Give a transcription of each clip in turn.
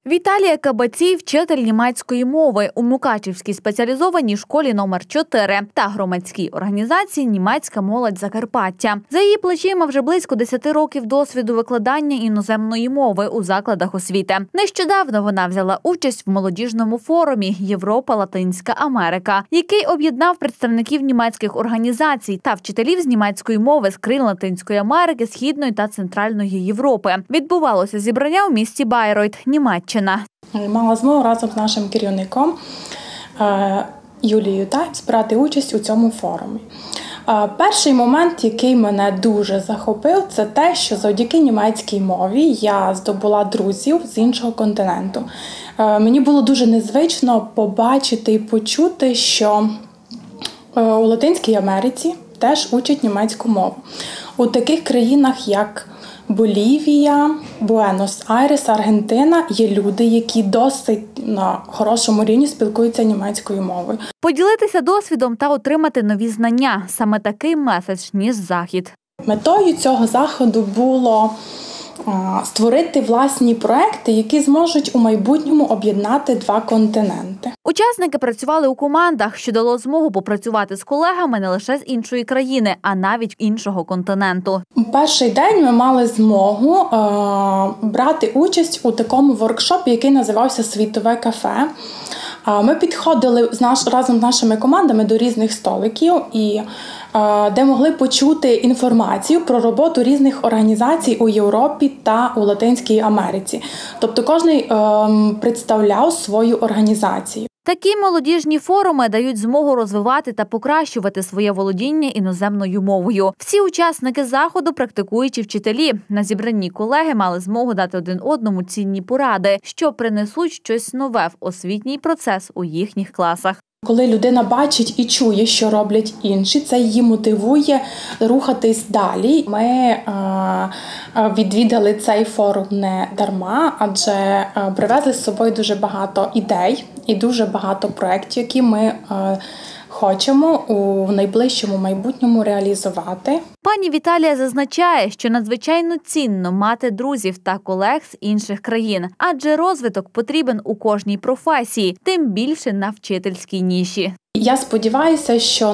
Віталія Кабацій – вчитель німецької мови у Мукачівській спеціалізованій школі номер 4 та громадській організації «Німецька молодь Закарпаття». За її плечима вже близько 10 років досвіду викладання іноземної мови у закладах освіти. Нещодавно вона взяла участь в молодіжному форумі «Європа-Латинська Америка», який об'єднав представників німецьких організацій та вчителів з німецької мови з країн Латинської Америки, Східної та Центральної Європи. Відбувалося зібрання у місті Байройт, Німеччина. Мала змогу разом з нашим керівником Юлією Тайпс брати участь у цьому форумі. Перший момент, який мене дуже захопив, це те, що завдяки німецькій мові я здобула друзів з іншого континенту. Мені було дуже незвично побачити і почути, що у Латинській Америці теж учать німецьку мову. У таких країнах, як Болівія, Буенос-Айрес, Аргентина є люди, які досить на хорошому рівні спілкуються німецькою мовою. Поділитися досвідом та отримати нові знання – саме такий меседж ніс Захід. Метою цього заходу було створити власні проекти, які зможуть у майбутньому об'єднати два континенти. Учасники працювали у командах, що дало змогу попрацювати з колегами не лише з іншої країни, а навіть іншого континенту. У перший день ми мали змогу брати участь у такому воркшопі, який називався «Світове кафе». Ми підходили разом з нашими командами до різних столиків, де могли почути інформацію про роботу різних організацій у Європі та у Латинській Америці. Тобто кожен представляв свою організацію. Такі молодіжні форуми дають змогу розвивати та покращувати своє володіння іноземною мовою. Всі учасники заходу – практикуючі вчителі. На зібранні колеги мали змогу дати один одному цінні поради, що принесуть щось нове в освітній процес у їхніх класах. Коли людина бачить і чує, що роблять інші, це її мотивує рухатись далі. Ми відвідали цей форум не дарма, адже привезли з собою дуже багато ідей і дуже багато проєктів, які ми хочемо у найближчому майбутньому реалізувати. Пані Віталія зазначає, що надзвичайно цінно мати друзів та колег з інших країн, адже розвиток потрібен у кожній професії, тим більше на вчительській ніші. Я сподіваюся, що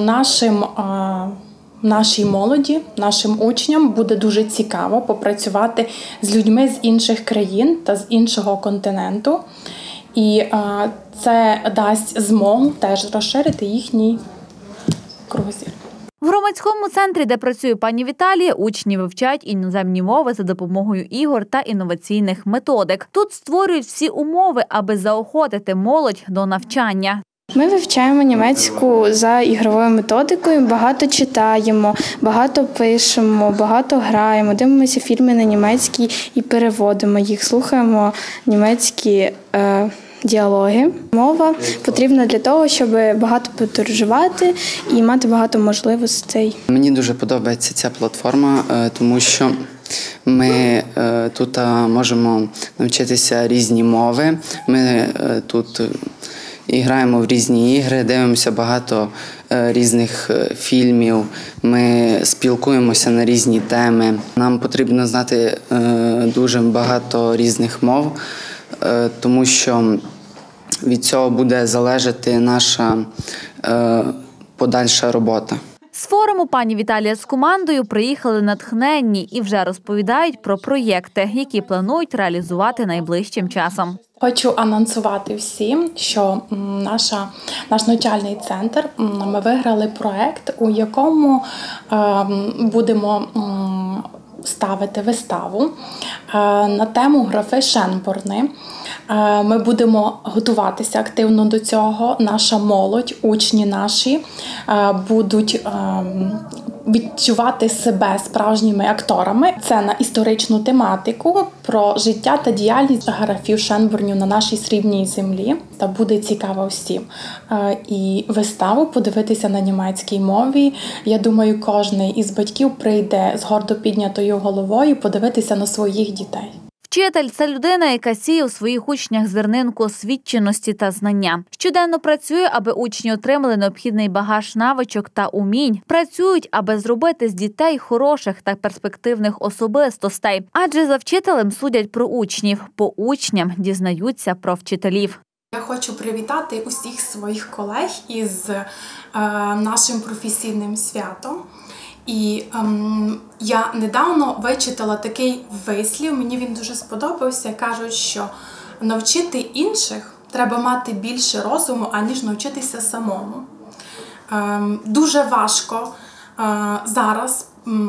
нашій молоді, нашим учням буде дуже цікаво попрацювати з людьми з інших країн та з іншого континенту. І це дасть змогу теж розширити їхній кругозір. В громадському центрі, де працює пані Віталія, учні вивчають іноземні мови за допомогою ігор та інноваційних методик. Тут створюють всі умови, аби заохотити молодь до навчання. Ми вивчаємо німецьку за ігровою методикою, багато читаємо, багато пишемо, багато граємо, дивимося фільми на німецькій і переводимо їх, слухаємо німецькі діалоги. Мова потрібна для того, щоб багато подорожувати і мати багато можливостей. Мені дуже подобається ця платформа, тому що ми тут можемо навчитися різні мови. Ми тут і граємо в різні ігри, дивимося багато різних фільмів, ми спілкуємося на різні теми. Нам потрібно знати дуже багато різних мов, тому що від цього буде залежати наша подальша робота. З форуму пані Віталія з командою приїхали натхненні і вже розповідають про проєкти, які планують реалізувати найближчим часом. Хочу анонсувати всім, що наш навчальний центр, ми виграли проєкт, у якому будемо ставити виставу на тему графи Шенборни. Ми будемо готуватися активно до цього. Наша молодь, учні наші будуть відчувати себе справжніми акторами. Це на історичну тематику про життя та діяльність графів Шенборнів на нашій срібній землі. Та буде цікаво всім. І виставу подивитися на німецькій мові. Я думаю, кожен із батьків прийде з гордо піднятою головою подивитися на своїх дітей. Вчитель – це людина, яка сіє у своїх учнях зернинку освіченості та знання. Щоденно працює, аби учні отримали необхідний багаж навичок та умінь. Працюють, аби зробити з дітей хороших та перспективних особистостей. Адже за вчителем судять про учнів, по учням дізнаються про вчителів. Я хочу привітати усіх своїх колег із нашим професійним святом. І я недавно вичитала такий вислів, мені він дуже сподобався. Кажуть, що навчити інших треба мати більше розуму, аніж навчитися самому. Дуже важко зараз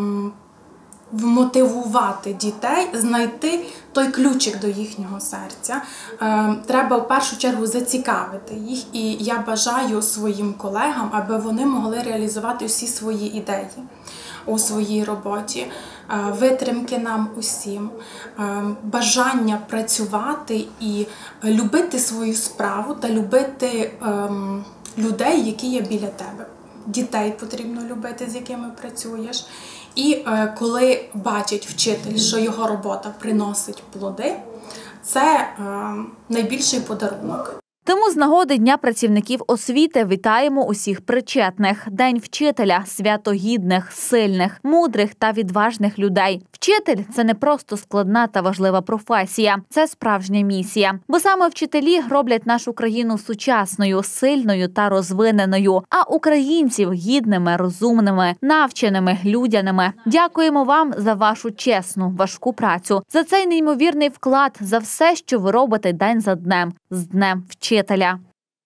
вмотивувати дітей, знайти той ключик до їхнього серця. Треба в першу чергу зацікавити їх, і я бажаю своїм колегам, аби вони могли реалізувати всі свої ідеї у своїй роботі, витримки нам усім, бажання працювати і любити свою справу та любити людей, які є біля тебе. Дітей потрібно любити, з якими працюєш. І коли бачить вчитель, що його робота приносить плоди, це найбільший подарунок. Тому з нагоди Дня працівників освіти вітаємо усіх причетних. День вчителя – свято гідних, сильних, мудрих та відважних людей. Вчитель – це не просто складна та важлива професія. Це справжня місія. Бо саме вчителі роблять нашу країну сучасною, сильною та розвиненою. А українців – гідними, розумними, навченими, людяними. Дякуємо вам за вашу чесну, важку працю. За цей неймовірний вклад, за все, що ви робите день за днем. З Днем вчителя.